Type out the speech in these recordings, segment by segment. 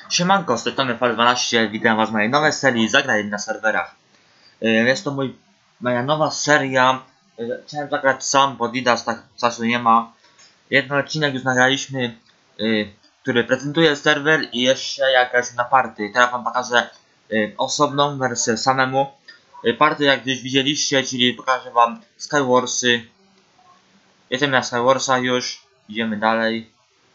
Siemanko, z tej strony Fal12, witam was w mojej nowej serii Zagraj na serwerach. Jest to moja nowa seria. Chciałem zagrać sam, bo widać, tak czasu nie ma. Jeden odcinek już nagraliśmy, który prezentuje serwer i jeszcze jakaś na party. Teraz wam pokażę osobną wersję samemu. Party, jak gdzieś widzieliście, czyli pokażę wam Skywarsy. Jedziemy na Skywarsa już, idziemy dalej.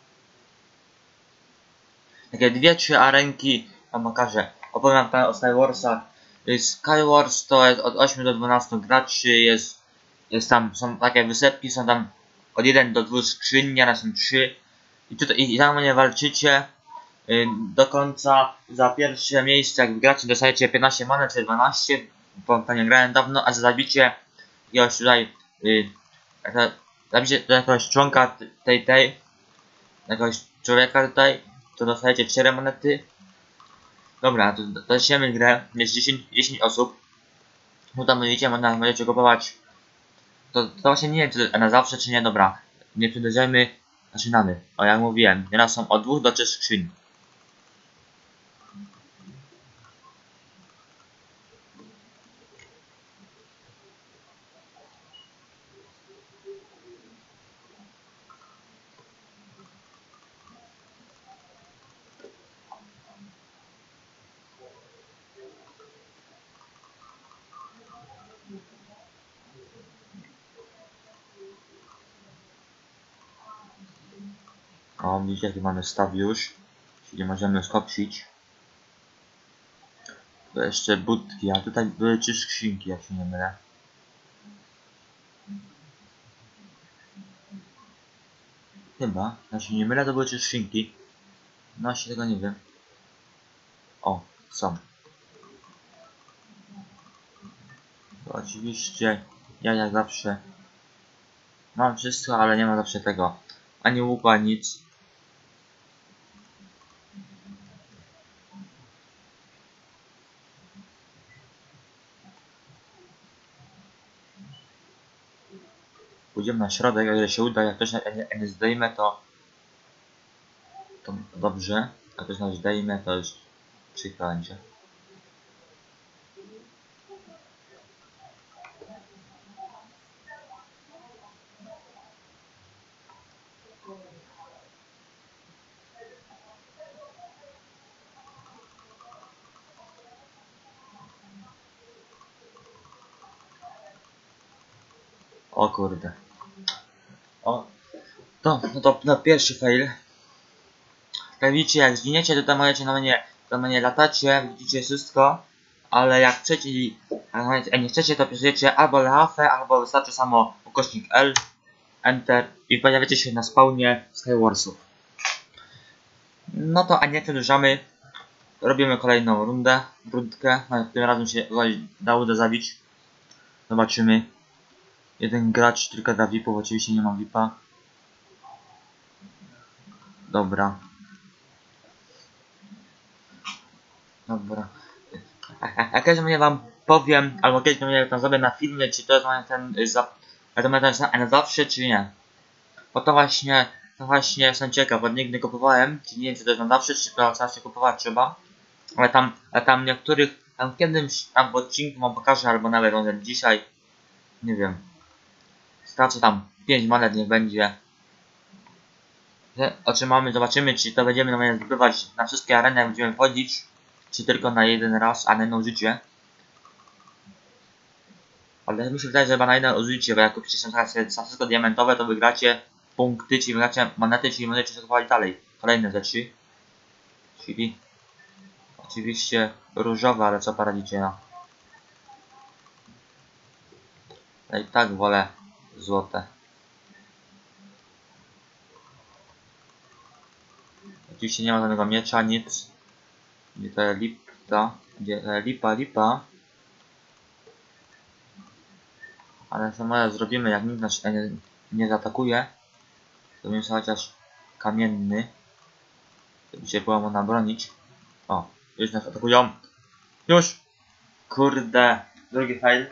Takie 2-3 arenki wam pokażę. Opowiem tam o Skywarsach. Skywars to jest od 8 do 12 graczy, jest tam, są takie wysepki, są tam od 1 do 2 skrzyń, nieraz są 3. I tam nie walczycie do końca. Za pierwsze miejsce, jak wygracie, dostajecie 15 monet czy 12, bo to nie grałem dawno, a za zabicie jakiegoś tutaj, zabicie do jakiegoś członka jakiegoś człowieka tutaj, to dostajecie 4 monety. Dobra, to zaczniemy grę. Jest 10 osób. No tam widzicie, możecie kupować. To właśnie nie wiem, czy na zawsze, czy nie. Dobra, nie przedłużajmy. Zaczynamy. O, jak mówiłem, nieraz są od 2 do 3 skrzyń. O, widzicie, jaki mamy staw już, czyli możemy skopsić. To jeszcze budki, a tutaj były 3 skrzynki, jak się nie mylę. Chyba, jak się nie mylę, to były 3 skrzynki. No, ja się tego nie wiem. O, są. To oczywiście, ja jak zawsze mam wszystko, ale nie ma zawsze tego. Ani łuku, ani nic. Pójdziemy na środek, jak się uda, jak ktoś nie zdejmę, to dobrze, a ktoś nas zdejmę, to już przykro będzie. O kurde. O, no to na pierwszy fail. Jak widzicie, jak zginiecie, to tam możecie na mnie latacie, widzicie wszystko, ale jak chcecie, jak nie chcecie, to pisujecie albo Leafę, albo wystarczy samo ukośnik L, Enter i pojawiacie się na spawnie Skywarsów. No to, a nie przedłużamy, robimy kolejną rundkę, tym razem się da uda zabić. Zobaczymy. Jeden gracz tylko dla VIP-ów, oczywiście nie mam VIP-a. Dobra. Dobra. A kiedyś mnie wam powiem, albo kiedyś mnie tam zrobię na filmie, czy to jest ten na zawsze, czy nie. Bo to właśnie jestem ciekaw, bo nigdy nie kupowałem, czy nie wiem, czy to jest na zawsze, czy to zawsze kupować trzeba. Ale tam niektórych, tam kiedyś, tam w odcinku wam pokażę, albo nawet dzisiaj, nie wiem. Stracę tam 5 monet, niech będzie. Otrzymamy, zobaczymy, czy to będziemy normalnie zdobywać na wszystkie areny, jak będziemy wchodzić, czy tylko na jeden raz, a na jedno użycie. Ale mi się wydaje, że chyba na jedno użycie, bo jak kupicie za wszystko diamentowe, to wygracie punkty, czyli wygracie monety, czyli możecie kupować dalej. Kolejne rzeczy. Czyli oczywiście różowe, ale co poradzicie, no. Ja i tak wolę złote. Oczywiście nie ma żadnego miecza, nic. Gdzie to jest lipta? Gdzie to jest lipa? Ale samo zrobimy, jak nikt nas nie zaatakuje. To będzie chociaż kamienny. Żeby się było można bronić. O, już nas atakują. Już! Kurde, drugi fail.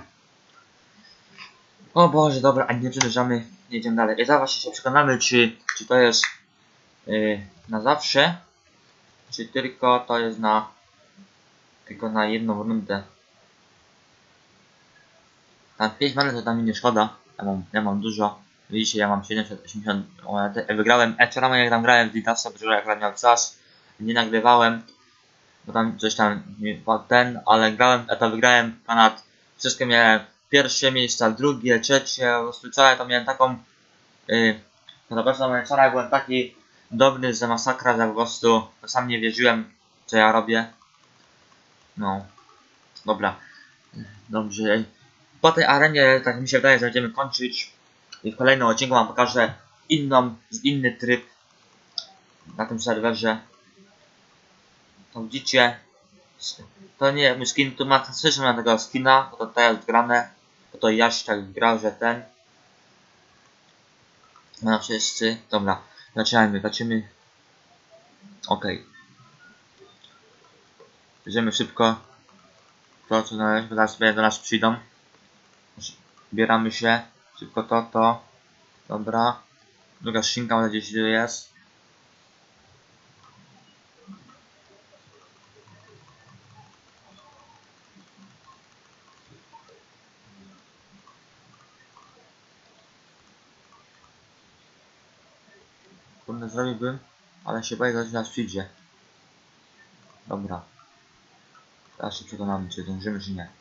O Boże, dobra, a nie przedłużamy, jedziemy dalej. I zaraz się przekonamy, czy to jest na zawsze, Czy tylko to jest tylko na jedną rundę. Tam 5 manat to tam mi nie szkoda. Ja mam dużo. Widzicie, ja mam 780 monet. Wygrałem Echelama, jak tam grałem w Ditasa, bo jak miał czas. Nie nagrywałem, bo tam coś tam ale grałem, to wygrałem ponad. Wszystkie miałem pierwsze miejsca, drugie, trzecie, po prostu całe to miałem taką. No po prostu wczoraj byłem taki dobry, że masakra, że po prostu sam nie wierzyłem, co ja robię. No, dobra. Dobrze. Po tej arenie, tak mi się wydaje, że będziemy kończyć. I w kolejnym odcinku wam pokażę inny tryb na tym serwerze. To widzicie, to nie mój skin, tu ma słyszę na tego skina, bo to tutaj jest grane. Bo to Jaś tak grał, że ten. No wszyscy. Dobra, zaczynamy. Okej. Bierzemy szybko to, co znaleźć, bo zaraz sobie do nas przyjdą. Zbieramy się. Szybko to. Dobra. Druga skrzynka może gdzieś jest. Kurde, zrobiłbym, ale się boję, że nas przyjdzie. Dobra. Teraz się przekonamy, czy dążymy, czy nie.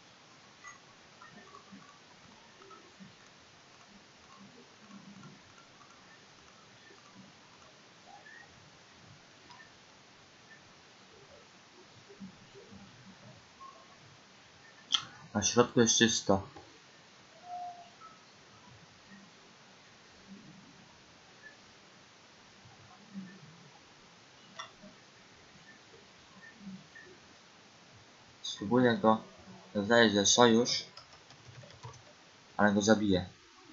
Na środku jest czysto. Spróbuję go. Zdaje się, że sojusz. Ale go zabiję.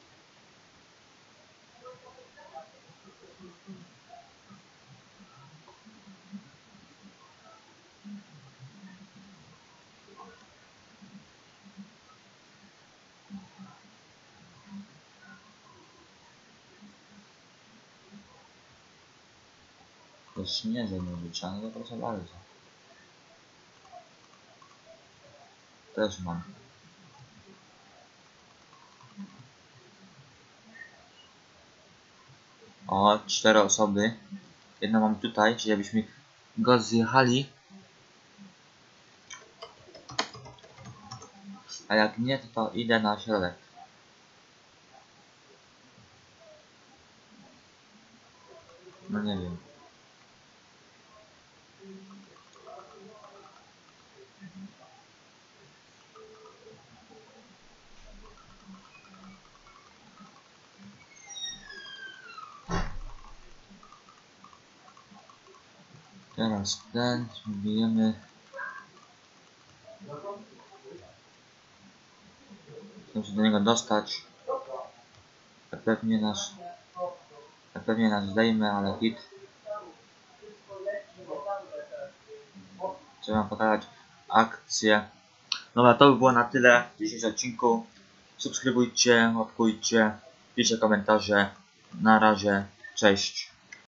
To śnieżę nie wyciągnę, to proszę bardzo. Też mam. O, 4 osoby. Jedno mam tutaj, czyli jakbyśmy go zjechali. A jak nie, to idę na środek. No nie wiem. Teraz ten, spróbujemy. Chcę się do niego dostać. Tak pewnie nas zdejmę, ale hit. Trzeba pokazać akcję. Dobra, to by było na tyle w dzisiejszym odcinku. Subskrybujcie, łapkujcie, piszcie komentarze. Na razie, cześć.